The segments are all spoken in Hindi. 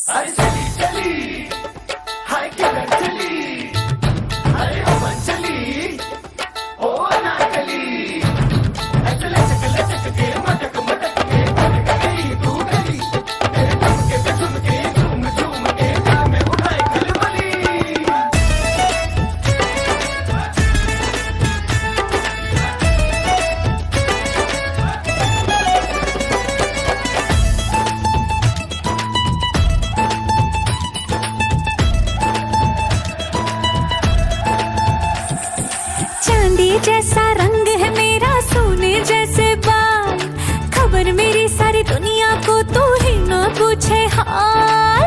हाय चली चली, हाय किधर चली, हाय ओवन चली, ओ अनारकली, ऐसे लचक के मटक मटक के मटक गई तू गली, तेरे ठुमके पे झुमके झूम झूम के दिल में उठाए खलबली। चांदी जैसा रंग है मेरा, सोने जैसे बाल, खबर मेरी सारी दुनिया को तू ही ना पूछे हाल।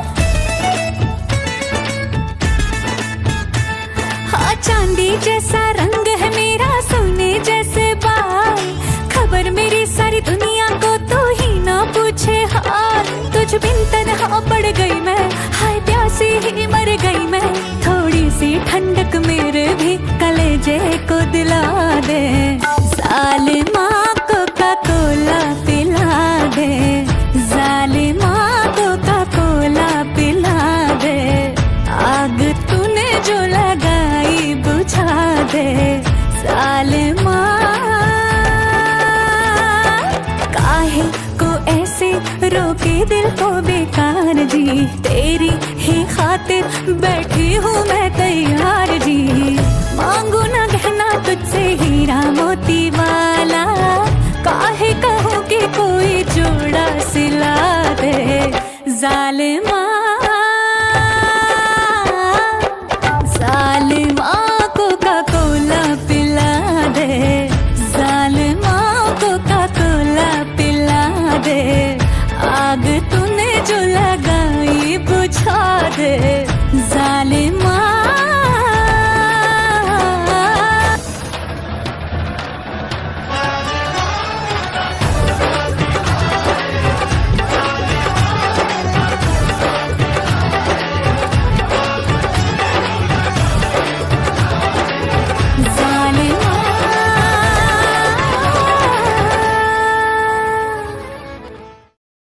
हाँ, चांदी जैसा रंग है मेरा, सोने जैसे बाल, खबर मेरी सारी दुनिया को तू ही ना पूछे हाल। तुझ बिन तन्हा पड़ गई मैं, हाय प्यासी ही मर गई मैं, थोड़ी सी ठंडक मेरे भी कलेजे को दिला दे, जालिमा कोका कोला पिला दे, जालिमा कोका कोला पिला दे, आग तूने जो लगाई बुझा दे, जालिमा। काहे को ऐसे रोके दिल को बेकार जी, तेरी ही खातिर बैठी हूँ मैं तैयार जी, मांगू ना गहना तुझसे हीरा मोती वाला, काहे कहूँ कि कोई जोड़ा सिला दे, जालिमा जालिमा कोका कोला पिला दे, जालिमा कोका कोला पिला दे।